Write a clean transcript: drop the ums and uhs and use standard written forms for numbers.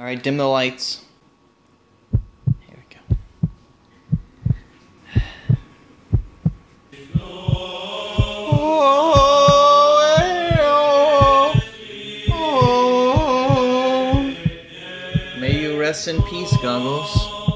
Alright, dim the lights. Here we go. May you rest in peace, Goggles.